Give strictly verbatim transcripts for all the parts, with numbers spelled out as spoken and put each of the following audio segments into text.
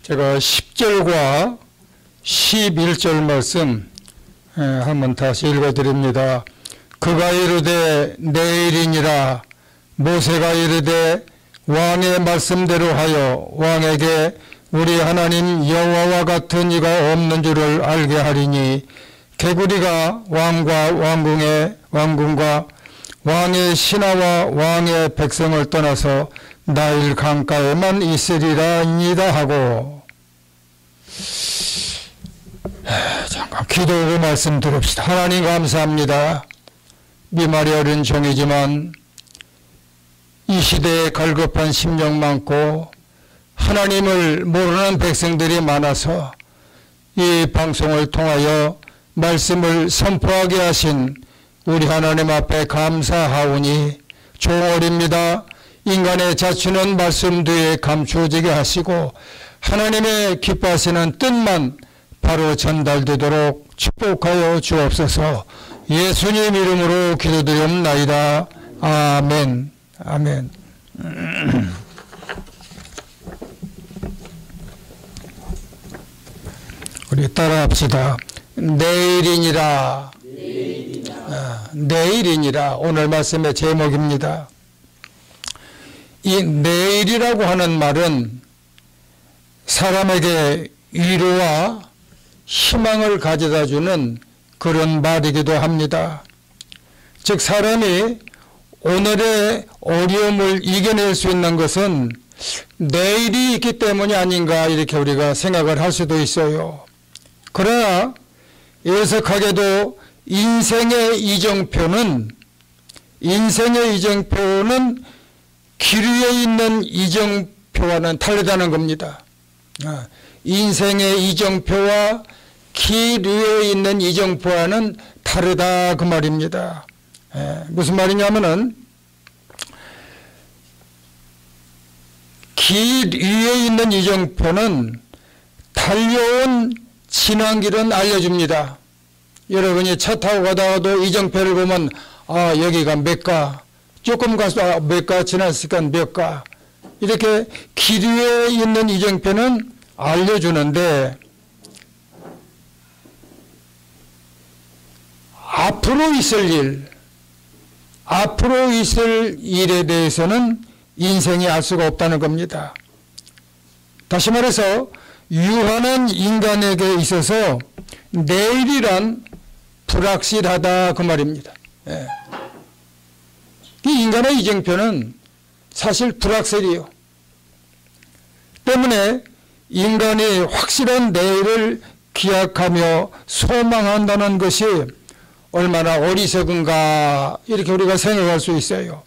제가 십 절과 십일 절 말씀 한번 다시 읽어드립니다. 그가 이르되 내일이니라. 모세가 이르되 왕의 말씀대로 하여 왕에게 우리 하나님 여호와와 같은 이가 없는 줄을 알게 하리니 개구리가 왕과 왕궁의 왕궁과 왕의 신하와 왕의 백성을 떠나서 나일 강가에만 있으리라니다 하고. 잠깐 기도하고 말씀 들읍시다. 하나님 감사합니다. 미말이 어린 종이지만 이 시대에 갈급한 심령 많고 하나님을 모르는 백성들이 많아서 이 방송을 통하여 말씀을 선포하게 하신 우리 하나님 앞에 감사하오니 종어립니다. 인간의 자치는 말씀 뒤에 감추어지게 하시고 하나님의 기뻐하시는 뜻만 바로 전달되도록 축복하여 주옵소서. 예수님 이름으로 기도드리옵나이다. 아멘. 아멘. 우리 따라합시다. 내일이니라. 내일이니라. 아, 내일이니라. 오늘 말씀의 제목입니다. 이 내일이라고 하는 말은 사람에게 위로와 희망을 가져다주는 그런 말이기도 합니다. 즉 사람이 오늘의 어려움을 이겨낼 수 있는 것은 내일이 있기 때문이 아닌가 이렇게 우리가 생각을 할 수도 있어요. 그러나 애석하게도 인생의 이정표는 인생의 이정표는 길 위에 있는 이정표와는 다르다는 겁니다. 인생의 이정표와 길 위에 있는 이정표와는 다르다 그 말입니다. 에, 무슨 말이냐면은 길 위에 있는 이정표는 달려온 지난 길은 알려줍니다. 여러분이 차 타고 가다가도 이정표를 보면 아 여기가 몇 가, 조금 가서 아, 몇 가 지났으니까 몇 가, 이렇게 길 위에 있는 이정표는 알려주는데 앞으로 있을 일, 앞으로 있을 일에 대해서는 인생이 알 수가 없다는 겁니다. 다시 말해서 유한한 인간에게 있어서 내일이란 불확실하다 그 말입니다. 예. 이 인간의 이정표는 사실 불확실이에요. 때문에 인간이 확실한 내일을 기약하며 소망한다는 것이 얼마나 어리석은가 이렇게 우리가 생각할 수 있어요.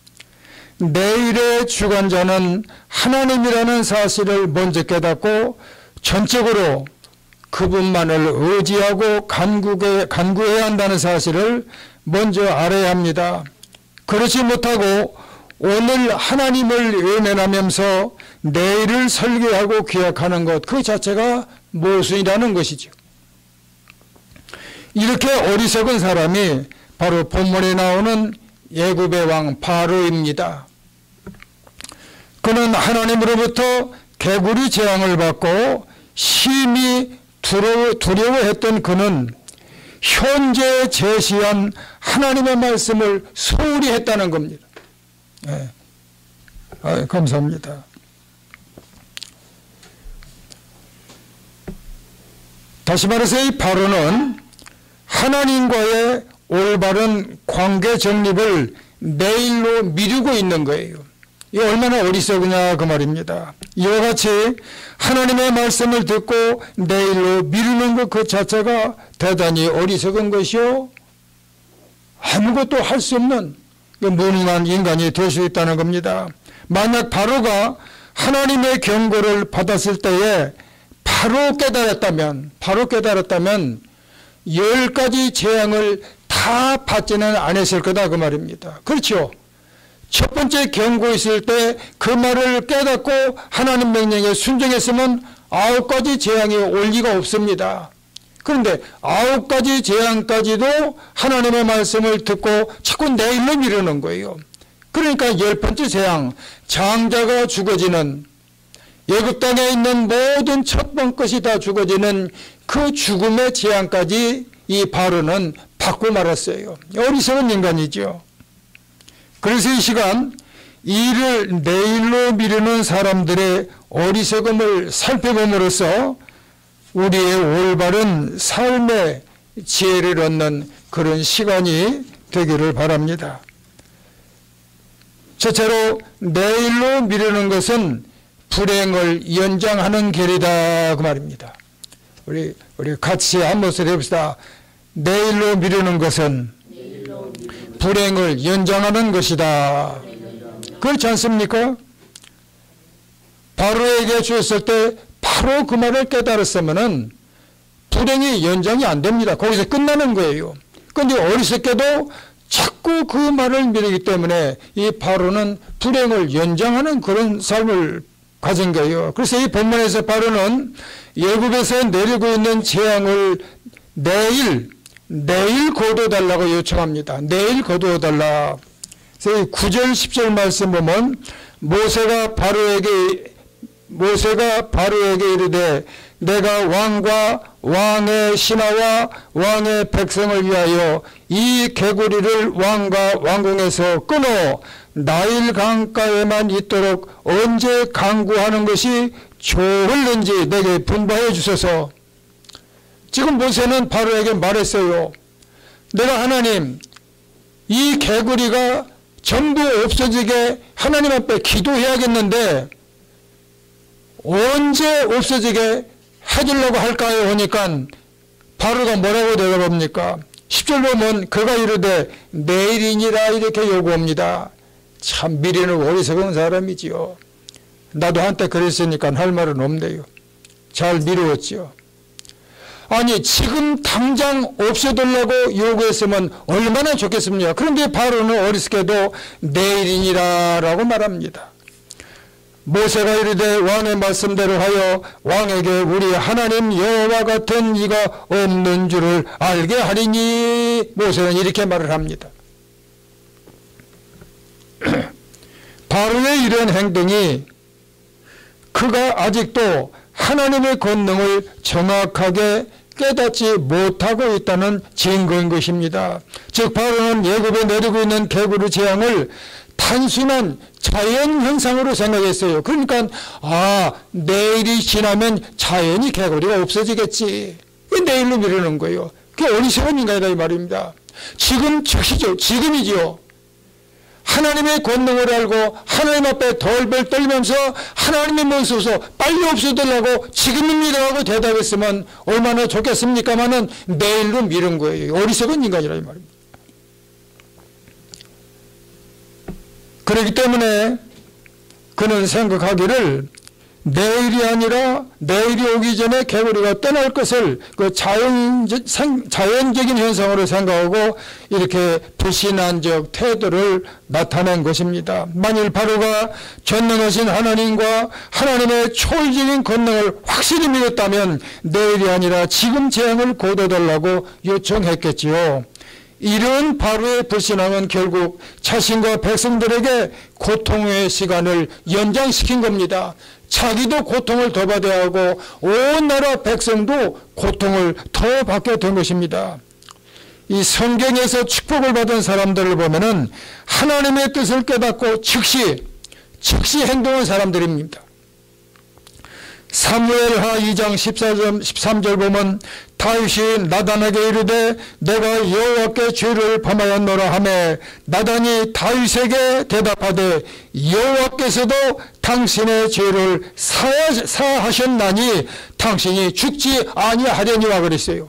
내일의 주관자는 하나님이라는 사실을 먼저 깨닫고 전적으로 그분만을 의지하고 간구해, 간구해야 한다는 사실을 먼저 알아야 합니다. 그렇지 못하고 오늘 하나님을 외면하면서 내일을 설계하고 기약하는 것 그 자체가 모순이라는 것이죠. 이렇게 어리석은 사람이 바로 본문에 나오는 애굽의 왕 바로입니다. 그는 하나님으로부터 개구리 재앙을 받고 심히 두려워, 두려워했던 그는 현재 제시한 하나님의 말씀을 소홀히 했다는 겁니다. 네. 아, 감사합니다. 다시 말해서 이 바로는 하나님과의 올바른 관계 정립을 내일로 미루고 있는 거예요. 이게 얼마나 어리석으냐 그 말입니다. 이와 같이 하나님의 말씀을 듣고 내일로 미루는 것 그 자체가 대단히 어리석은 것이요 아무것도 할 수 없는 무능한 인간이 될 수 있다는 겁니다. 만약 바로가 하나님의 경고를 받았을 때에 바로 깨달았다면 바로 깨달았다면 열 가지 재앙을 다 받지는 않았을 거다 그 말입니다. 그렇죠. 첫 번째 경고 있을 때 그 말을 깨닫고 하나님 명령에 순종했으면 아홉 가지 재앙이 올 리가 없습니다. 그런데 아홉 가지 재앙까지도 하나님의 말씀을 듣고 자꾸 내일로 미루는 거예요. 그러니까 열 번째 재앙, 장자가 죽어지는 애굽 땅에 있는 모든 첫 번것이 다 죽어지는 그 죽음의 재앙까지 이 바로는 받고 말았어요. 어리석은 인간이죠. 그래서 이 시간 이를 내일로 미루는 사람들의 어리석음을 살펴봄으로써 우리의 올바른 삶의 지혜를 얻는 그런 시간이 되기를 바랍니다. 첫째로 내일로 미루는 것은 불행을 연장하는 길이다 그 말입니다. 우리 우리 같이 한 목소리 해봅시다. 내일로 미루는 것은 불행을 연장하는 것이다. 그렇지 않습니까? 바로에게 주었을 때 바로 그 말을 깨달았으면은 불행이 연장이 안 됩니다. 거기서 끝나는 거예요. 그런데 어리석게도 자꾸 그 말을 미루기 때문에 이 바로는 불행을 연장하는 그런 삶을 가진 거예요. 그래서 이 본문에서 바로는 애굽에서 내리고 있는 재앙을 내일 내일 거둬달라고 요청합니다. 내일 거두어달라. 그래서 구 절 십 절 말씀 보면 모세가 바로에게 모세가 바로에게 이르되 내가 왕과 왕의 신하와 왕의 백성을 위하여 이 개구리를 왕과 왕궁에서 끊어 나일 강가에만 있도록 언제 강구하는 것이 좋을는지 내게 분부하여 주소서. 지금 모세는 바로에게 말했어요. 내가 하나님 이 개구리가 전부 없어지게 하나님 앞에 기도해야겠는데 언제 없어지게 해주려고 할까요? 하니까 바로가 뭐라고 대답합니까? 십 절 보면 그가 이르되 내일이니라 이렇게 요구합니다. 참 미래는 어리석은 사람이지요. 나도 한때 그랬으니까 할 말은 없네요. 잘 미루었지요. 아니 지금 당장 없애달라고 요구했으면 얼마나 좋겠습니까? 그런데 바로는 어리석게도 내일이니라 라고 말합니다. 모세가 이르되 왕의 말씀대로 하여 왕에게 우리 하나님 여호와 같은 이가 없는 줄을 알게 하리니 모세는 이렇게 말을 합니다. 바로의 이런 행동이 그가 아직도 하나님의 권능을 정확하게 깨닫지 못하고 있다는 증거인 것입니다. 즉 바로는 애굽에 내리고 있는 개구리 재앙을 단순한 자연 현상으로 생각했어요. 그러니까 아 내일이 지나면 자연히 개구리가 없어지겠지. 내일로 미루는 거예요. 그게 어리석은 인간이다 이 말입니다. 지금 즉시죠. 지금이지요. 하나님의 권능을 알고 하나님 앞에 덜덜 떨면서 하나님의 모습에서 빨리 없어지려고 지금입니다 하고 대답했으면 얼마나 좋겠습니까마는 내일로 미룬 거예요. 어리석은 인간이라 이 말입니다. 그렇기 때문에 그는 생각하기를 내일이 아니라 내일이 오기 전에 개구리가 떠날 것을 그 자연, 자연적인 현상으로 생각하고 이렇게 불신한적 태도를 나타낸 것입니다. 만일 바로가 전능하신 하나님과 하나님의 초월적인 권능을 확실히 믿었다면 내일이 아니라 지금 재앙을 거둬달라고 요청했겠지요. 이런 바로의 불신앙은 결국 자신과 백성들에게 고통의 시간을 연장시킨 겁니다. 자기도 고통을 더 받아야 하고 온 나라 백성도 고통을 더 받게 된 것입니다. 이 성경에서 축복을 받은 사람들을 보면은 하나님의 뜻을 깨닫고 즉시 즉시 행동한 사람들입니다. 사무엘하 이 장 십사 절 십삼 절 보면 다윗이 나단에게 이르되 내가 여호와께 죄를 범하였노라 하매 나단이 다윗에게 대답하되 여호와께서도 당신의 죄를 사하셨나니 당신이 죽지 아니하려니와 그랬어요.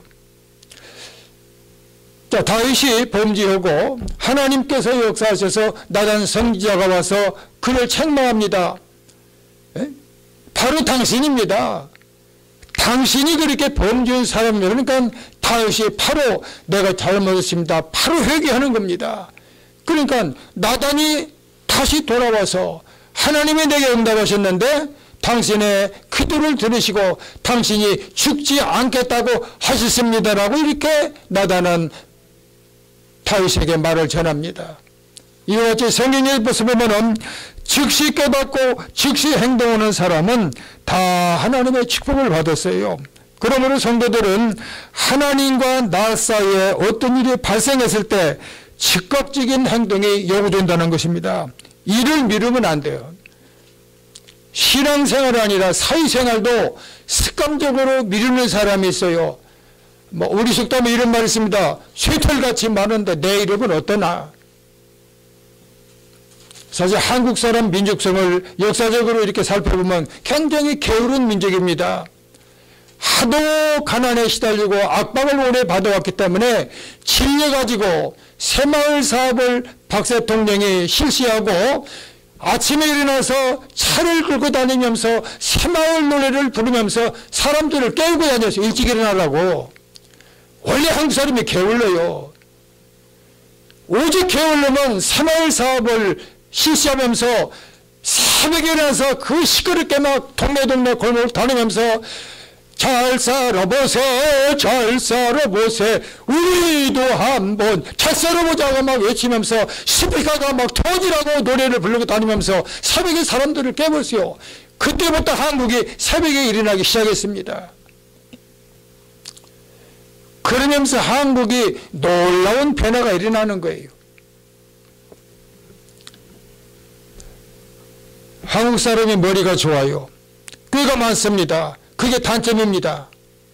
자, 다윗이 범죄하고 하나님께서 역사하셔서 나단 선지자가 와서 그를 책망합니다. 에? 바로 당신입니다. 당신이 그렇게 범죄한 사람이에요. 그러니까 다윗이 바로 내가 잘못했습니다. 바로 회개하는 겁니다. 그러니까 나단이 다시 돌아와서 하나님이 내게 응답하셨는데 당신의 기도를 들으시고 당신이 죽지 않겠다고 하셨습니다라고 이렇게 나단은 다윗에게 말을 전합니다. 이와 같이 성경에 보면은 즉시 깨닫고 즉시 행동하는 사람은 다 하나님의 축복을 받았어요. 그러므로 성도들은 하나님과 나 사이에 어떤 일이 발생했을 때 즉각적인 행동이 요구된다는 것입니다. 일을 미루면 안 돼요. 신앙생활이 아니라 사회생활도 습관적으로 미루는 사람이 있어요. 뭐 우리 속담에 이런 말이 있습니다. 쇠털같이 많은데 내 이름은 어떠나. 사실 한국 사람 민족성을 역사적으로 이렇게 살펴보면 굉장히 게으른 민족입니다. 하도 가난에 시달리고 압박을 오래 받아왔기 때문에 질려가지고 새마을 사업을 박 대통령이 실시하고 아침에 일어나서 차를 끌고 다니면서 새마을 노래를 부르면서 사람들을 깨우고 다녔어요. 일찍 일어나라고. 원래 한국 사람이 게을러요. 오직 게을르면 새마을 사업을 실시하면서 새벽에 일어나서 그 시끄럽게 막 동네 동네 골목 다니면서 잘 살아보세 잘 살아보세 우리도 한번 잘 살아보자고 막 외치면서 스피커가 막 터지라고 노래를 부르고 다니면서 새벽에 사람들을 깨웠어요. 그때부터 한국이 새벽에 일어나기 시작했습니다. 그러면서 한국이 놀라운 변화가 일어나는 거예요. 한국 사람이 머리가 좋아요. 꾀가 많습니다. 그게 단점입니다.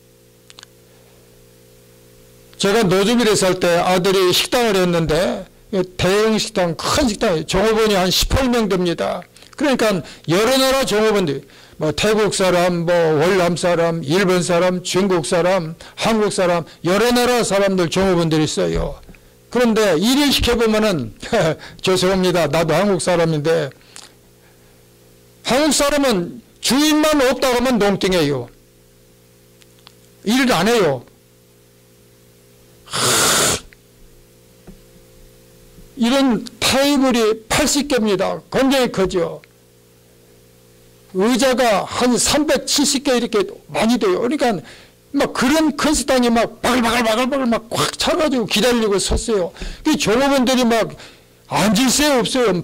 제가 노주빌에 살 때 아들이 식당을 했는데 대형 식당, 큰 식당, 종업원이 한 십팔 명 됩니다. 그러니까 여러 나라 종업원들, 뭐 태국 사람, 뭐 월남 사람, 일본 사람, 중국 사람, 한국 사람, 여러 나라 사람들 종업원들이 있어요. 그런데 일을 시켜보면은 죄송합니다. 나도 한국 사람인데 한국 사람은 주인만 없다고 하면 농땡이에요. 일을 안 해요. 이런 테이블이 팔십 개입니다. 굉장히 크죠. 의자가 한 삼백칠십 개 이렇게 많이 돼요. 그러니까 막 그런 큰 식당이 막 바글바글바글바글 막 꽉 차가지고 기다리고 섰어요. 그 종업원들이 막 앉을 새 없어요.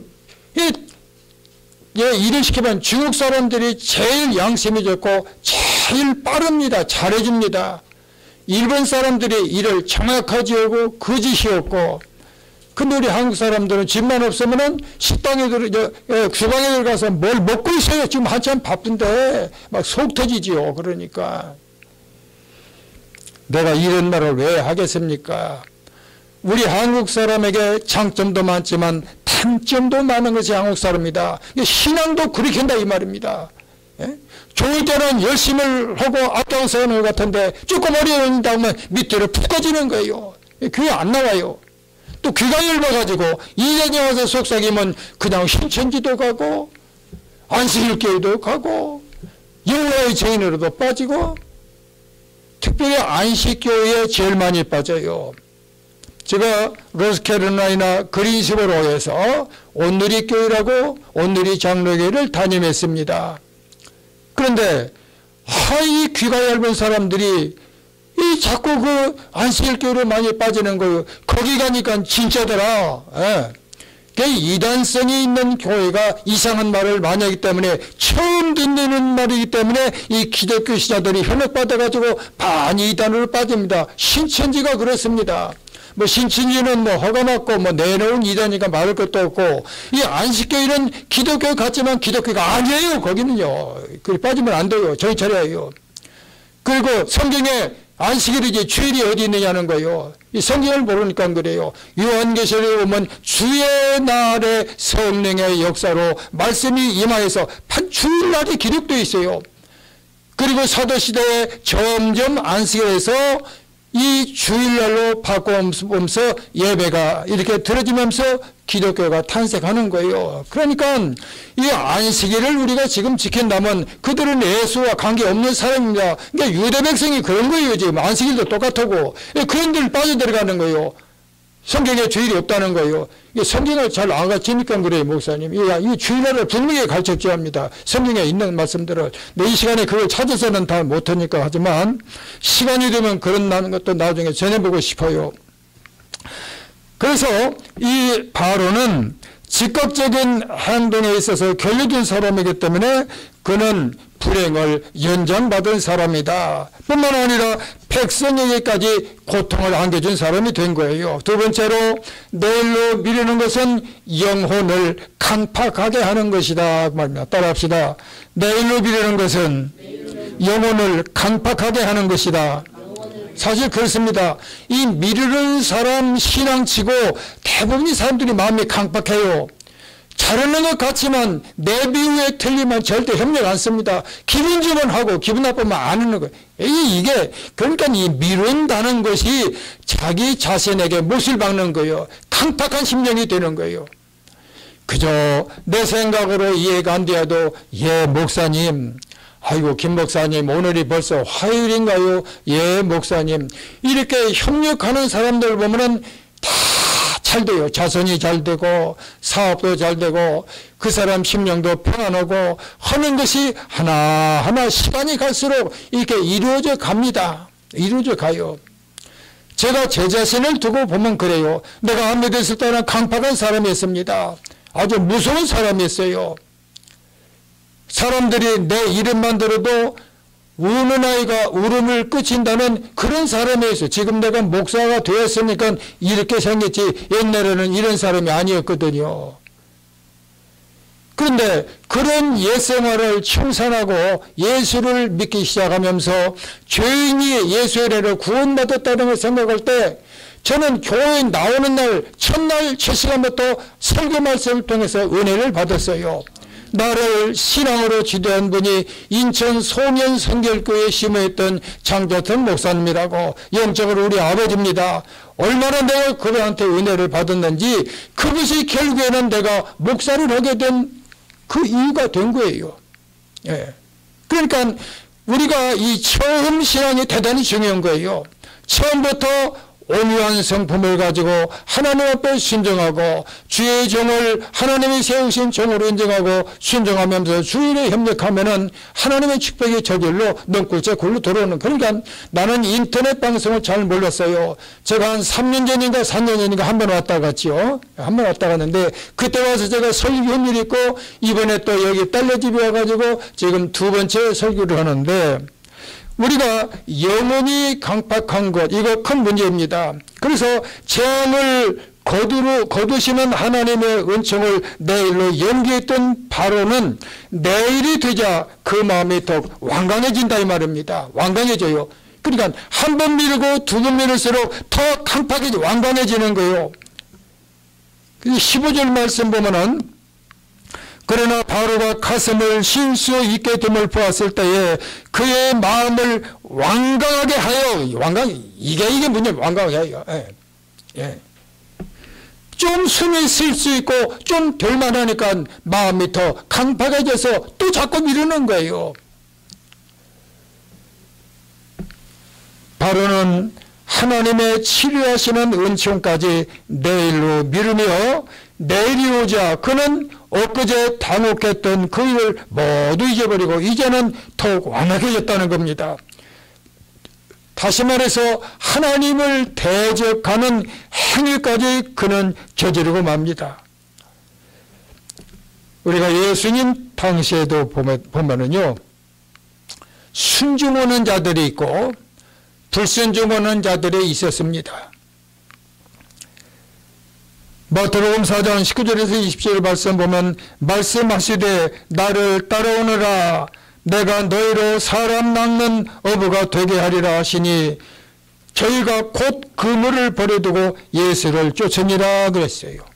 예, 일을 시키면 중국 사람들이 제일 양심이 좋고 제일 빠릅니다. 잘해줍니다. 일본 사람들이 일을 정확하게 하고 거짓이 없고, 근데 우리 한국 사람들은 집만 없으면은 식당에 들어, 주방에 들어가서 뭘 먹고 있어요. 지금 한참 바쁜데 막 속 터지지요. 그러니까 내가 이런 말을 왜 하겠습니까? 우리 한국 사람에게 장점도 많지만 단점도 많은 것이 한국 사람이다. 신앙도 그렇게 한다 이 말입니다. 예? 좋을 때는 열심히 하고 앞장서 하는 것 같은데 조금 어려운다 하면 밑으로 푹 꺼지는 거예요. 교회 안 나와요. 또 귀가 열려가지고 이전에 와서 속삭이면 그냥 신천지도 가고 안식일교회도 가고 여호와의 증인으로도 빠지고, 특별히 안식교회에 제일 많이 빠져요. 제가 로스캐롤라이나 그린스보로에서 온누리 교회라고 온누리 장로교회를 담임했습니다. 그런데 하이 귀가 얇은 사람들이 이 자꾸 그 안식일교회로 많이 빠지는 거예요. 거기 가니까 진짜더라. 예. 이단성이 있는 교회가 이상한 말을 많이 하기 때문에, 처음 듣는 말이기 때문에 이 기독교 신자들이 현혹받아가지고 반이단으로 빠집니다. 신천지가 그렇습니다. 뭐 신천지는 뭐 허가 맞고 뭐 내놓은 이단이니까 말할 것도 없고, 이 안식교회는 기독교 같지만 기독교가 아니에요. 거기는요. 그 빠지면 안 돼요. 정신 차려야 해요. 그리고 성경에 안식일이지 주일이 어디 있느냐는 거예요. 이 성경을 모르니까 그래요. 요한계시록에 보면 주의 날의 성령의 역사로 말씀이 임하여서 주일날이 기록되어 있어요. 그리고 사도시대에 점점 안식일에서 이 주일날로 바꿔오면서 예배가 이렇게 들어지면서 기독교가 탄생하는 거예요. 그러니까 이 안식일을 우리가 지금 지킨다면 그들은 예수와 관계없는 사람입니다. 그러니까 유대 백성이 그런 거예요. 지금 안식일도 똑같고 그런 데 빠져들어가는 거예요. 성경에 주일이 없다는 거예요. 성경을 잘 안 가르치니까 그래요, 목사님. 이 주일날을 분명히 가르쳤어야 합니다. 성경에 있는 말씀들을. 이 시간에 그걸 찾아서는 다 못하니까 하지만 시간이 되면 그런 것도 나중에 전해보고 싶어요. 그래서 이 바로는 즉각적인 행동에 있어서 결여된 사람이기 때문에 그는 불행을 연장받은 사람이다. 뿐만 아니라 백성에게까지 고통을 안겨준 사람이 된 거예요. 두 번째로 내일로 미루는 것은 영혼을 강팍하게 하는 것이다 말입니다. 따라합시다. 내일로 미루는 것은 영혼을 강팍하게 하는 것이다. 사실 그렇습니다. 이 미루는 사람 신앙치고 대부분의 사람들이 마음이 강팍해요. 잘하는 것 같지만 내 비유에 틀리면 절대 협력 안 씁니다. 기분 좋으면 하고 기분 나쁘면 안 하는 거예요. 이게 그러니까 이 미룬다는 것이 자기 자신에게 못을 박는 거예요. 강팍한 심령이 되는 거예요. 그저 내 생각으로 이해가 안 되어도 예 목사님, 아이고 김 목사님 오늘이 벌써 화요일인가요? 예 목사님, 이렇게 협력하는 사람들 보면은 다 잘 돼요. 자손이 잘 되고 사업도 잘 되고 그 사람 심령도 평안하고 하는 것이 하나하나 시간이 갈수록 이렇게 이루어져 갑니다. 이루어져 가요. 제가 제 자신을 두고 보면 그래요. 내가 안 믿었을 때는 강팍한 사람이었습니다. 아주 무서운 사람이었어요. 사람들이 내 이름만 들어도 우는 아이가 울음을 그친다는 그런 사람이었어요. 지금 내가 목사가 되었으니까 이렇게 생겼지 옛날에는 이런 사람이 아니었거든요. 그런데 그런 옛 생활을 청산하고 예수를 믿기 시작하면서 죄인이 예수의 은혜로 구원받았다는 걸 생각할 때 저는 교회에 나오는 날 첫날 첫 시간부터 설교 말씀을 통해서 은혜를 받았어요. 나를 신앙으로 지도한 분이 인천 소년 성결교회에 심어있던 장조腾목사님이라고 영적으로 우리 아버지입니다. 얼마나 내가 그분한테 은혜를 받았는지 그것이 결국에는 내가 목사를 하게 된 그 이유가 된 거예요. 예. 그러니까 우리가 이 처음 신앙이 대단히 중요한 거예요. 처음부터 온유한 성품을 가지고 하나님 앞에 순종하고 주의 종을 하나님이 세우신 종으로 인정하고 순종하면서 주일에 협력하면은 하나님의 축복이 저절로 넝굴째 굴러 들어오는. 그러니까 나는 인터넷 방송을 잘 몰랐어요. 제가 한 삼 년 전인가 사 년 전인가 한 번 왔다 갔지요. 한 번 왔다 갔는데 그때 와서 제가 설교한 일이 있고 이번에 또 여기 딸네 집에 와가지고 지금 두 번째 설교를 하는데 우리가 영혼이 강팍한 것, 이거 큰 문제입니다. 그래서 재앙을 거두로, 거두시는 하나님의 은총을 내일로 연기했던 바로는 내일이 되자 그 마음이 더 완강해진다 이 말입니다. 완강해져요. 그러니까 한 번 미루고 두 번 미룰수록 더 강팍해져 완강해지는 거예요. 십오 절 말씀 보면은 그러나 바로가 가슴을 쉴 수 있게 됨을 보았을 때에 그의 마음을 완강하게 하여, 완강, 이게 이게 뭐냐면 완강하게 하여. 예. 예. 좀 숨이 쉴 수 있고 좀 될만 하니까 마음이 더 강팍해져서 또 자꾸 미루는 거예요. 바로는 하나님의 치료하시는 은총까지 내일로 미루며 내일이 오자 그는 엊그제 당혹했던 그 일을 모두 잊어버리고 이제는 더욱 완악해졌다는 겁니다. 다시 말해서 하나님을 대적하는 행위까지 그는 저지르고 맙니다. 우리가 예수님 당시에도 보면, 보면은요, 순종하는 자들이 있고 불순종하는 자들이 있었습니다. 마태복음 사 장 십구 절에서 이십 절 말씀 보면 말씀하시되 나를 따라오너라 내가 너희로 사람 낚는 어부가 되게 하리라 하시니 저희가 곧 그물을 버려두고 예수를 쫓으니라 그랬어요.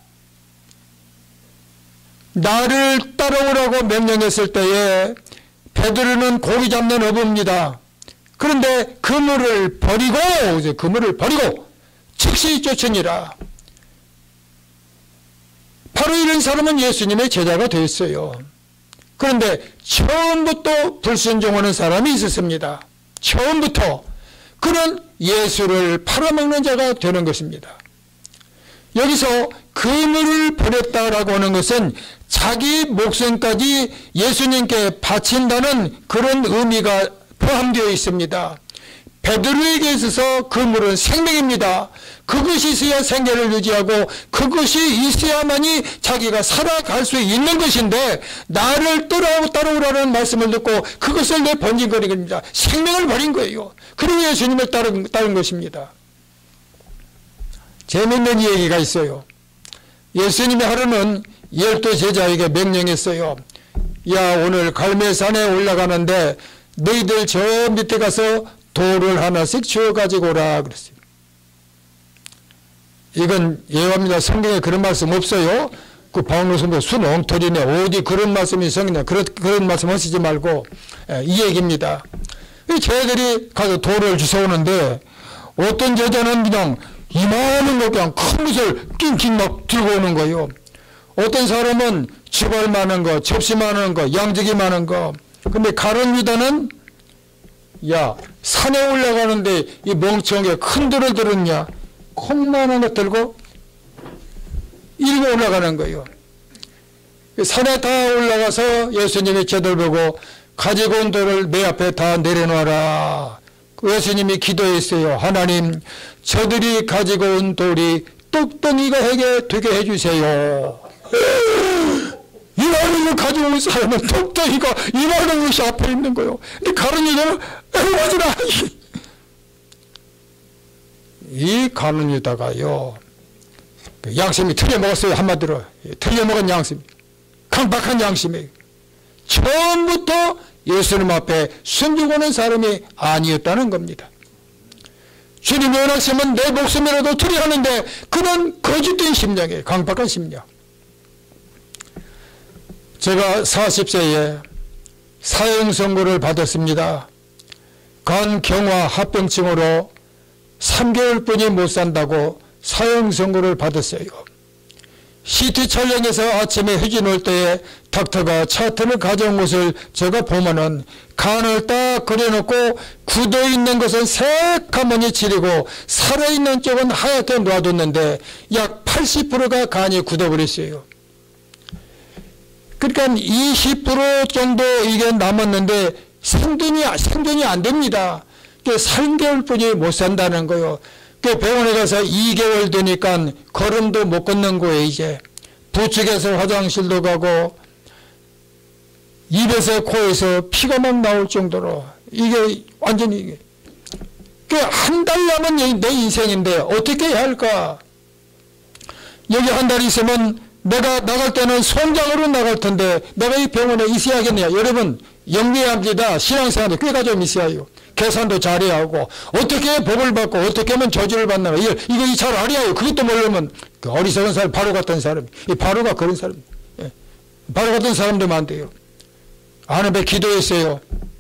나를 따라오라고 명령했을 때에 베드로는 고기 잡는 어부입니다. 그런데 그물을 버리고 그물을 버리고 즉시 쫓으니라. 바로 이런 사람은 예수님의 제자가 되었어요. 그런데 처음부터 불순종하는 사람이 있었습니다. 처음부터 그는 예수를 팔아먹는 자가 되는 것입니다. 여기서 그물을 버렸다라고 하는 것은 자기 목숨까지 예수님께 바친다는 그런 의미가 포함되어 있습니다. 베드로에게 있어서 그 물은 생명입니다. 그것이 있어야 생계를 유지하고 그것이 있어야만이 자기가 살아갈 수 있는 것인데 나를 따라, 따라오라는 말씀을 듣고 그것을 내 번진거린 겁니다. 생명을 버린 거예요. 그리고 예수님을 따른, 따른 것입니다. 재밌는 얘기가 있어요. 예수님이 하루는 열두 제자에게 명령했어요. 야, 오늘 갈매산에 올라가는데 너희들 저 밑에 가서 돌을 하나씩 주워 가지고 오라 그랬어요. 이건 예화입니다. 성경에 그런 말씀 없어요. 그 바울로 선배 순 엉터리네. 어디 그런 말씀이 성경에 그런, 그런 말씀 하시지 말고 예, 이 얘기입니다. 쟤들이 가서 돌을 주워오는데 어떤 제자는 그냥 이만한 거 그냥 큰 것을 낑낑 막 들고 오는 거예요. 어떤 사람은 주발 많은 거, 접시 많은 거, 양지기 많은 거. 근데 가룟 유다는 야, 산에 올라가는데 이 멍청하게 큰 돌을 들었냐? 콩만한 거 들고 이리고 올라가는 거예요. 산에 다 올라가서 예수님이 저들 보고 가지고 온 돌을 내 앞에 다 내려놓아라. 예수님이 기도했어요. 하나님, 저들이 가지고 온 돌이 똑똑이가 하게 되게 해주세요. 이만한 걸 가지고 온 사람은 똑똑이가 이만한 것이 앞에 있는 거예요. 근데 가룟 유다는 에휴 이 가룟 유다가요, 양심이 틀려먹었어요. 한마디로 틀려먹은 양심, 강박한 양심이 처음부터 예수님 앞에 순종하는 사람이 아니었다는 겁니다. 주님이 원하시면 내 목숨이라도 투리하는데 그는 거짓된 심령이에요. 강박한 심령. 제가 사십 세에 사형 선고를 받았습니다. 간경화 합병증으로 삼 개월뿐이 못 산다고 사형 선고를 받았어요. 씨티 촬영에서 아침에 휴진 올 때에 닥터가 차트를 가져온 것을 제가 보면은 간을 딱 그려놓고 굳어있는 것은 새카만이 칠이고 살아있는 쪽은 하얗게 놔뒀는데 약 팔십 퍼센트가 간이 굳어버렸어요. 그러니까 이십 퍼센트 정도 이게 남았는데 생존이, 생존이 안 됩니다. 삼 개월뿐이 못 산다는 거예요. 병원에 가서 이 개월 되니까 걸음도 못 걷는 거예요. 이제 부축해서 화장실도 가고 입에서 코에서 피가 막 나올 정도로 이게 완전히 한 달 남은 내 인생인데 어떻게 해야 할까? 여기 한 달 있으면 내가 나갈 때는 송장으로 나갈 텐데 내가 이 병원에 있어야겠냐? 여러분 영리합니다. 신앙생활도 꽤가 좀 있어야요. 계산도 잘해야 하고 어떻게 복을 받고 어떻게 하면 저주를 받나 이거, 이거 잘 알아야 그것도 모르면 그 어리석은 사람 바로 같은 사람 이 바로가 그런 사람 예. 바로 같은 사람도 많대요. 아는데 기도했어요.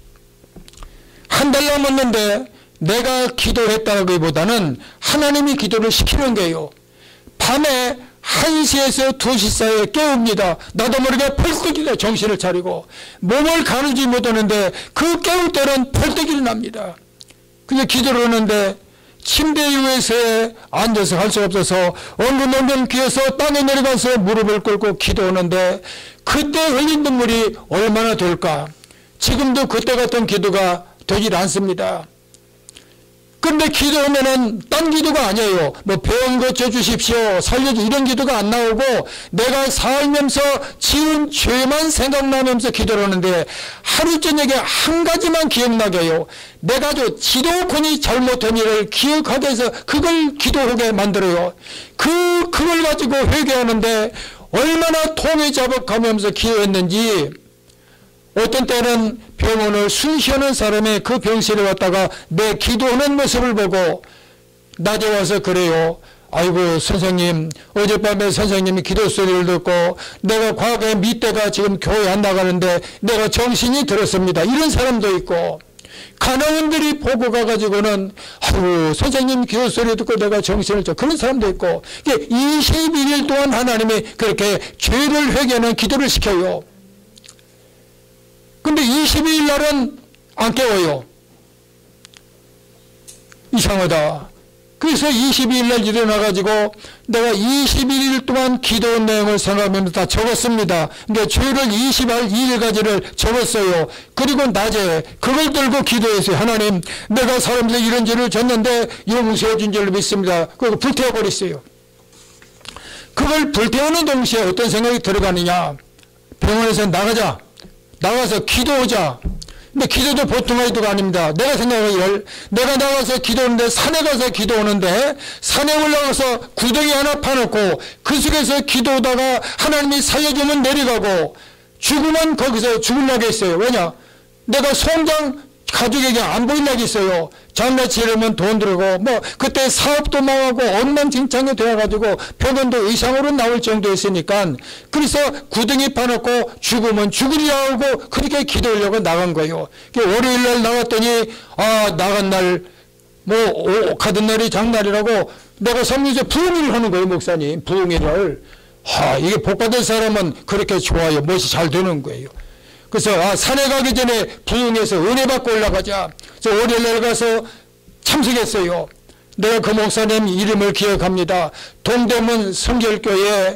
한 달 남았는데 내가 기도했다기보다는 하나님이 기도를 시키는 거예요. 밤에 한 시에서 두 시 사이에 깨웁니다. 나도 모르게 펄떡이가 정신을 차리고 몸을 가누지 못하는데 그 깨울 때는 펄떡이 납니다. 그냥 기도를 하는데 침대 위에서 앉아서 할 수 없어서 엉금엉금 기어서 땅에 내려가서 무릎을 꿇고 기도하는데 그때 흘린 눈물이 얼마나 될까? 지금도 그때 같은 기도가 되질 않습니다. 근데 기도하면은 딴 기도가 아니에요. 뭐 병 고쳐주십시오, 살려주 이런 기도가 안 나오고 내가 살면서 지은 죄만 생각나면서 기도를 하는데 하루 저녁에 한 가지만 기억나게 해요. 내가 저 지도권이 잘못한 일을 기억하게 해서 그걸 기도하게 만들어요. 그, 그걸 가지고 회개하는데 얼마나 통에 잡아가면서 기도했는지 어떤 때는 병원을 순시하는 사람의 그 병실에 왔다가 내 기도하는 모습을 보고 낮에 와서 그래요. 아이고 선생님, 어젯밤에 선생님이 기도 소리를 듣고 내가 과거에 밑에가 지금 교회 안 나가는데 내가 정신이 들었습니다. 이런 사람도 있고 간호원들이 보고 가가지고는 아이고 선생님 기도 소리 듣고 내가 정신을 줘. 그런 사람도 있고 이십일 일 동안 하나님이 그렇게 죄를 회개하는 기도를 시켜요. 근데 이십이 일 날은 안 깨워요. 이상하다. 그래서 이십이 일 날 일어나가지고 내가 이십일 일 동안 기도한 내용을 생각하면서 다 적었습니다. 근데 주일을 이십이 일까지를 적었어요. 그리고 낮에 그걸 들고 기도했어요. 하나님, 내가 사람들 이런 죄를 졌는데 용서해 준 줄로 믿습니다. 그리고 불태워버렸어요. 그걸 불태우는 동시에 어떤 생각이 들어가느냐. 병원에서 나가자. 나가서 기도하자. 근데 기도도 보통의 기도가 아닙니다. 내가 생각하기를 내가 나가서 기도하는데 산에 가서 기도하는데 산에 올라가서 구덩이 하나 파놓고 그 속에서 기도하다가 하나님이 살려주면 내려가고 죽으면 거기서 죽으려고 했어요. 왜냐? 내가 송장 가족에게 안 보이려고 했어요. 장례치르면 돈 들고 뭐 그때 사업도 망하고 엉망진창이 되어가지고 병원도 의상으로 나올 정도였으니까 그래서 구덩이 파놓고 죽으면 죽으려 하고 그렇게 기도하려고 나간 거예요. 월요일날 나갔더니 아 나간 날 뭐 가던 날이 장날이라고 내가 성경에서 부흥일을 하는 거예요. 목사님 부흥일을. 하 이게 복받을 사람은 그렇게 좋아요. 멋이 잘 되는 거예요. 그래서 아, 산에 가기 전에 부흥해서 은혜 받고 올라가자. 그래서 월요일날 가서 참석했어요. 내가 그 목사님 이름을 기억합니다. 동대문 성결교회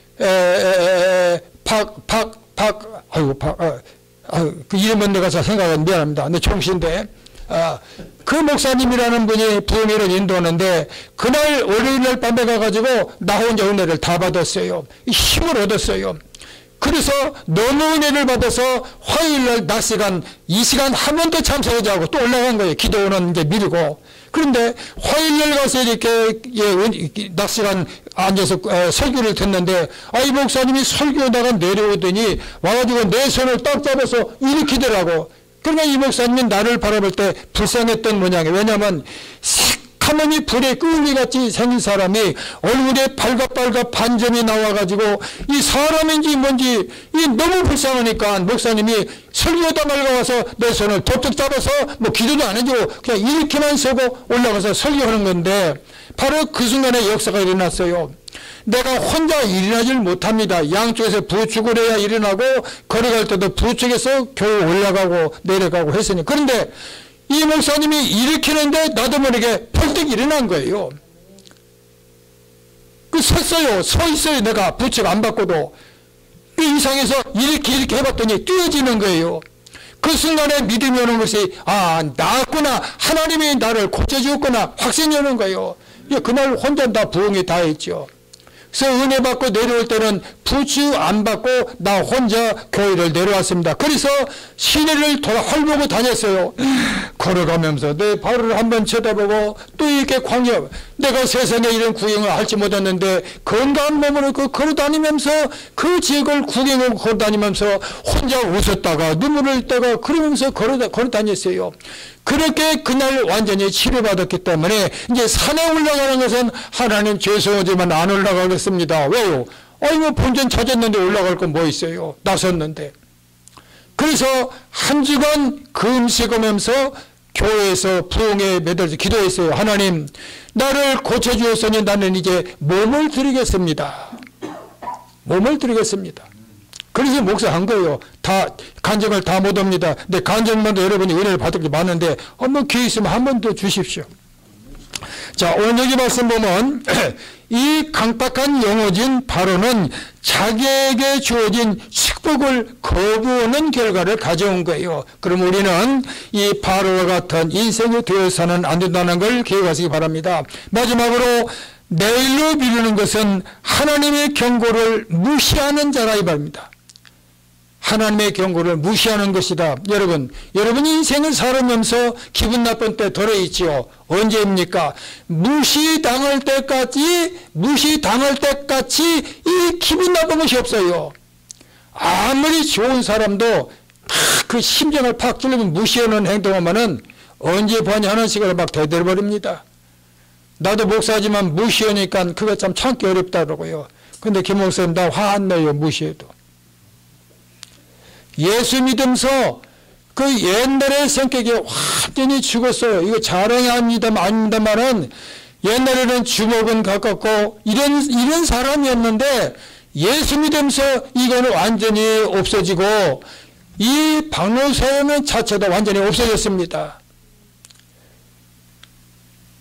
박, 박, 박, 아이고, 박, 아, 아, 그 이름은 내가 잘 생각은 미안합니다. 내 총신데 아, 그 목사님이라는 분이 부흥회를 인도하는데 그날 월요일날 밤에 가가지고 나 혼자 은혜를 다 받았어요. 힘을 얻었어요. 그래서 너무 은혜를 받아서 화요일날 낮 시간 이 시간 한 번 더 참석하지 하고 또 올라간 거예요. 기도는 이제 미루고. 그런데 화요일날 가서 이렇게 예, 낮 시간 앉아서 에, 설교를 듣는데 아이 목사님이 설교하다가 내려오더니 와가지고 내 손을 딱 잡아서 일으키더라고. 그러니까 이 목사님이 나를 바라볼 때 불쌍했던 모양이에요. 왜냐하면 새카만이 불에 끄울리같이 생긴 사람이 얼굴에 발각발각 반점이 나와가지고 이 사람인지 뭔지 이 너무 불쌍하니까 목사님이 설교하다 말고 와서 내 손을 덥석 잡아서 뭐 기도도 안 해주고 그냥 이렇게만 서고 올라가서 설교하는 건데 바로 그 순간에 역사가 일어났어요. 내가 혼자 일어나질 못합니다. 양쪽에서 부축을 해야 일어나고 걸어갈 때도 부축해서 교회 올라가고 내려가고 했으니. 그런데 이 목사님이 일으키는데 나도 모르게 펄떡 일어난 거예요. 그 섰어요. 서 있어요. 내가 부축 안 받고도. 그 이상해서 이렇게 이렇게 해봤더니 뛰어지는 거예요. 그 순간에 믿음이 오는 것이 아 나았구나. 하나님이 나를 고쳐주었구나. 확신이 오는 거예요. 그날 혼자 다 부흥이 다 했죠. 그래서 은혜 받고 내려올 때는 부추 안 받고 나 혼자 교회를 내려왔습니다. 그래서 시내를 돌아 헐보고 다녔어요. 걸어가면서 내 발을 한번 쳐다보고 또 이렇게 광야 내가 세상에 이런 구경을 할지 못했는데 건강한 몸으로 그 걸어다니면서 그 지역을 구경하고 걸어다니면서 혼자 웃었다가 눈물을 흘다가 그러면서 걸어, 걸어다녔어요. 그렇게 그날 완전히 치료받았기 때문에 이제 산에 올라가는 것은 하나님 죄송하지만 안 올라가겠습니다. 왜요? 아이고 본전 찾았는데 올라갈 건 뭐 있어요? 나섰는데. 그래서 한 주간 금식하면서 교회에서 부흥에 매달려 기도했어요. 하나님 나를 고쳐주었으니 나는 이제 몸을 드리겠습니다. 몸을 드리겠습니다. 그래서 목사한 거예요. 다 간증을 다 못합니다. 근데 간증만 여러분이 은혜를 받을 게 많은데 한번 기회 있으면 한 번 더 주십시오. 자 오늘 여기 말씀 보면 이 강박한 영어진 바로는 자기에게 주어진 축복을 거부하는 결과를 가져온 거예요. 그럼 우리는 이 바로와 같은 인생이 되어서는 안 된다는 걸 기억하시기 바랍니다. 마지막으로 내일로 미루는 것은 하나님의 경고를 무시하는 자라 이 말입니다. 하나님의 경고를 무시하는 것이다. 여러분, 여러분 인생을 살아가면서 기분 나쁜 때 들어있지요. 언제입니까? 무시당할 때까지, 무시당할 때까지 이 기분 나쁜 것이 없어요. 아무리 좋은 사람도 그 심정을 팍 찔러면 무시하는 행동하면은 언제 보니 하는 시간을 막 대들어버립니다. 나도 목사지만 무시하니까 그거 참 참기 어렵다고요. 근데 김 목사님 나 화 안 내요. 무시해도. 예수 믿으면서 그 옛날의 성격이 완전히 죽었어요. 이거 자랑이 아닙니다, 아닙니다만은 옛날에는 주먹은 가깝고 이런, 이런 사람이었는데 예수 믿으면서 이거는 완전히 없어지고 이 박노사연 자체도 완전히 없어졌습니다.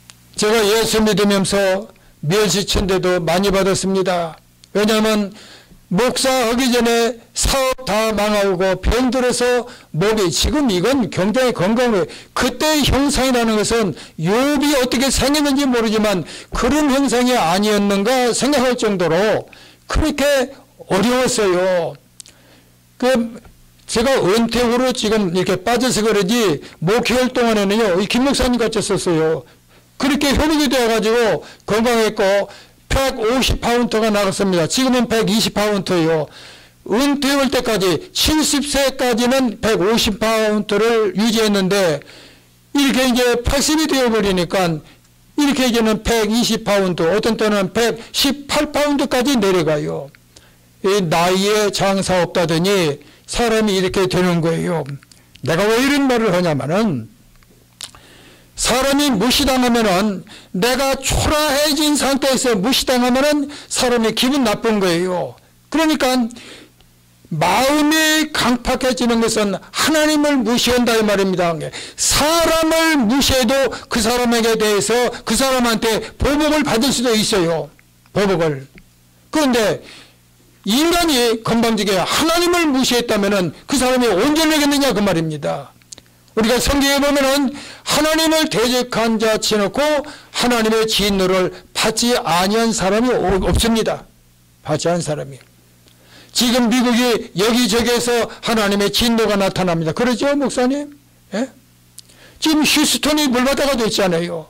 제가 예수 믿으면서 멸시천대도 많이 받았습니다. 왜냐하면 목사하기 전에 사업 다 망하고 병들어서 목이, 지금 이건 굉장히 건강해. 그때의 형상이라는 것은 욥이 어떻게 생겼는지 모르지만 그런 형상이 아니었는가 생각할 정도로 그렇게 어려웠어요. 그 제가 은퇴 후로 지금 이렇게 빠져서 그러지 목회할 동안에는요, 이 김 목사님 같이 썼어요. 그렇게 회복이 되어가지고 건강했고 백오십 파운드가 나갔습니다. 지금은 백이십 파운드예요. 은퇴할 때까지 칠십 세까지는 백오십 파운드를 유지했는데 이렇게 이제 팔십이 되어버리니까 이렇게 이제는 백이십 파운드, 어떤 때는 백십팔 파운드까지 내려가요. 이 나이에 장사 없다더니 사람이 이렇게 되는 거예요. 내가 왜 이런 말을 하냐면은 사람이 무시당하면은, 내가 초라해진 상태에서 무시당하면은 사람이 기분 나쁜 거예요. 그러니까 마음이 강팍해지는 것은 하나님을 무시한다 이 말입니다. 사람을 무시해도 그 사람에게 대해서 그 사람한테 보복을 받을 수도 있어요. 보복을. 그런데 인간이 건방지게 하나님을 무시했다면은 그 사람이 온전하겠느냐 그 말입니다. 우리가 성경에 보면은 하나님을 대적한 자 치놓고 하나님의 진노를 받지 아니한 사람이 없습니다. 받지 않은 사람이. 지금 미국이 여기저기에서 하나님의 진노가 나타납니다. 그러죠, 목사님? 예? 지금 휴스턴이 물바다가 됐잖아요.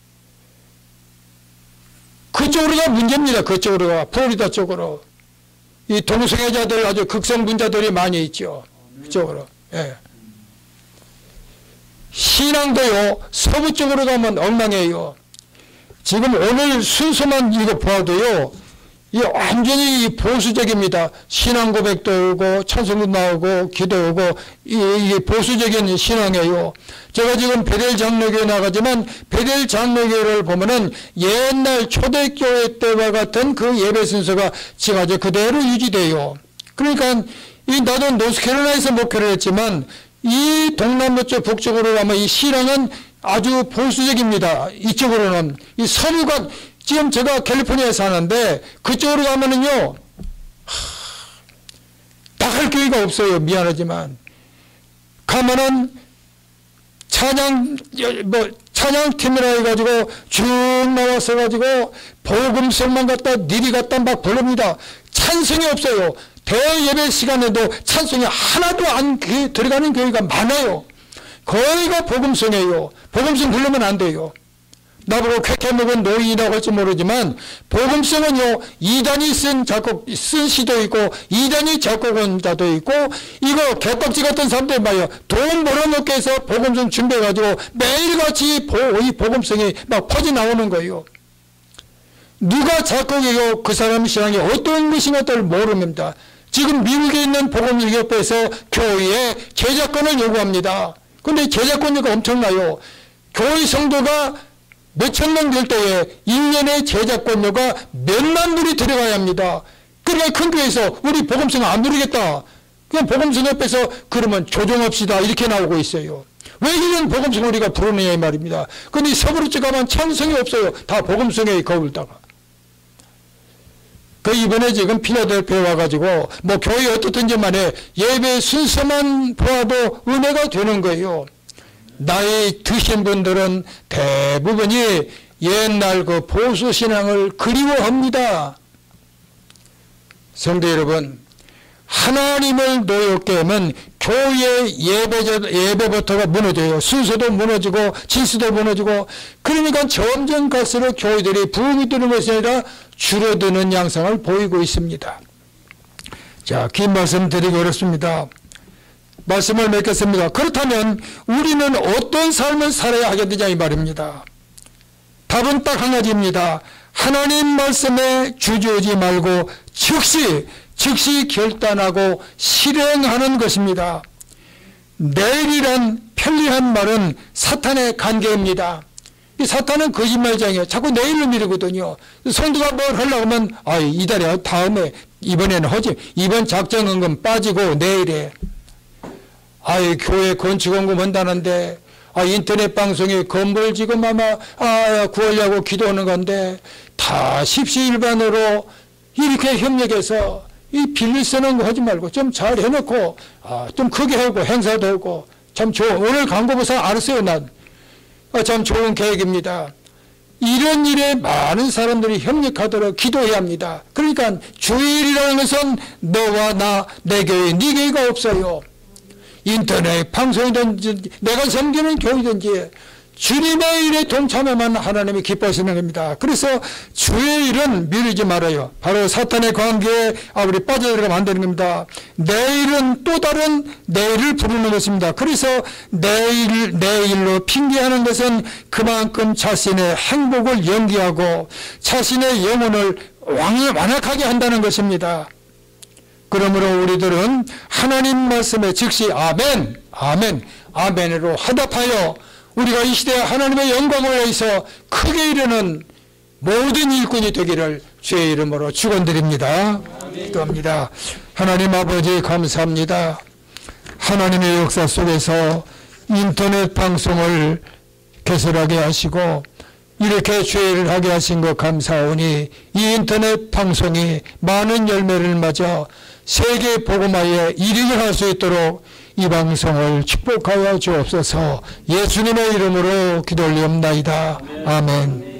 그쪽으로가 문제입니다. 그쪽으로가. 플로리다 쪽으로. 이 동성애자들 아주 극성분자들이 많이 있죠. 그쪽으로. 예. 신앙도요, 서부 쪽으로 가면 엉망이에요. 지금 오늘 순서만 이거 보아도요, 이 완전히 보수적입니다. 신앙 고백도 오고, 찬송도 나오고, 기도 오고, 이 보수적인 신앙이에요. 제가 지금 베델 장로교에 나가지만, 베델 장로교를 보면은 옛날 초대교회 때와 같은 그 예배 순서가 지금 아주 그대로 유지돼요. 그러니까, 이 나도 노스캐롤라이나에서 목회를 했지만, 이 동남부 쪽 북쪽으로 가면 이 신앙은 아주 보수적입니다. 이쪽으로는. 이 서부가, 지금 제가 캘리포니아에 사는데 그쪽으로 가면은요, 나갈 교회가 없어요. 미안하지만. 가면은 찬양, 뭐, 찬양팀이라 해가지고 쭉 나와서 가지고 복음성만 갖다, 니리 갖다 막 부릅니다. 찬송이 없어요. 대예배 시간에도 찬송이 하나도 안 들어가는 교회가 많아요. 거의가 복음성이에요. 복음성 부르면 안 돼요. 나보고 쾌쾌 먹은 노인이라고 할지 모르지만 복음성은요, 이단이 쓴 작곡, 쓴 시도 있고 이단이 작곡한 자도 있고, 이거 개딱지 같은 사람들 봐요. 돈 벌어먹기 위해서 복음성 준비해가지고 매일같이 보, 이 복음성이 막 퍼져 나오는 거예요. 누가 작곡이고 그 사람의 신앙이 어떤 것인가를 모릅니다. 지금 미국에 있는 복음일교회에서 교회에 제작권을 요구합니다. 그런데 제작권료가 엄청나요. 교회 성도가 몇천 명 될 때에 일 년에 제작권료가 몇만 불이 들어가야 합니다. 그러니까 큰 교회에서 우리 복음성 안 부르겠다. 그냥 복음성 옆에서 그러면 조정합시다. 이렇게 나오고 있어요. 왜 이런 복음성 우리가 부르느냐 이 말입니다. 그런데 서부로 쪽 가면 찬성이 없어요. 다 복음성에 거울다가. 그 이번에 지금 필라델피아에 와가지고 뭐 교회 어떻든지 만에 예배 순서만 보아도 은혜가 되는 거예요. 나이 드신 분들은 대부분이 옛날 그 보수신앙을 그리워합니다. 성도 여러분, 하나님을 노엽게 하면 교회 예배, 예배부터가 무너져요. 순서도 무너지고 질서도 무너지고, 그러니까 점점 갈수록 교회들이 부흥이 되는 것이 아니라 줄어드는 양상을 보이고 있습니다. 자, 긴 말씀 드리기 어렵습니다. 말씀을 맺겠습니다. 그렇다면 우리는 어떤 삶을 살아야 하겠느냐 이 말입니다. 답은 딱 한 가지입니다. 하나님 말씀에 주저하지 말고 즉시 즉시 결단하고 실행하는 것입니다. 내일이란 편리한 말은 사탄의 관계입니다. 이 사탄은 거짓말장이에요. 자꾸 내일을 미루거든요. 성도가 뭘 하려고 하면 아, 이달에 다음에 이번에는 하지. 이번 작정은금 빠지고 내일에 아이 교회 건축원금 한다는데 아, 인터넷 방송에 건물 지금 아마 아, 구하려고 기도하는 건데 다 십시일반으로 이렇게 협력해서 이 빌리 쓰는 거 하지 말고 좀 잘 해놓고 아, 좀 크게 하고 행사도 하고 참 좋은, 오늘 광고부서 알았어요. 난 아, 참 좋은 계획입니다. 이런 일에 많은 사람들이 협력하도록 기도해야 합니다. 그러니까 주일이라는 것은 너와 나, 내 교회, 네 교회가 없어요. 인터넷 방송이든지 내가 섬기는 교회든지 주님의 일에 동참하면 하나님이 기뻐하시는 겁니다. 그래서 주의 일은 미루지 말아요. 바로 사탄의 관계에 우리 빠져들어가면 안 되는 겁니다. 내일은 또 다른 내일을 부르는 것입니다. 그래서 내일, 내일로 핑계하는 것은 그만큼 자신의 행복을 연기하고 자신의 영혼을 완악하게 한다는 것입니다. 그러므로 우리들은 하나님 말씀에 즉시 아멘, 아멘, 아멘으로 화답하여 우리가 이 시대에 하나님의 영광을 위해서 크게 이루는 모든 일꾼이 되기를 주의 이름으로 축원드립니다. 기도합니다. 하나님 아버지 감사합니다. 하나님의 역사 속에서 인터넷 방송을 개설하게 하시고 이렇게 주의를 하게 하신 것 감사하오니 이 인터넷 방송이 많은 열매를 맞아 세계 복음화에 이르게 할 수 있도록 이 방송을 축복하여 주옵소서. 예수님의 이름으로 기도 올리옵나이다. 아멘.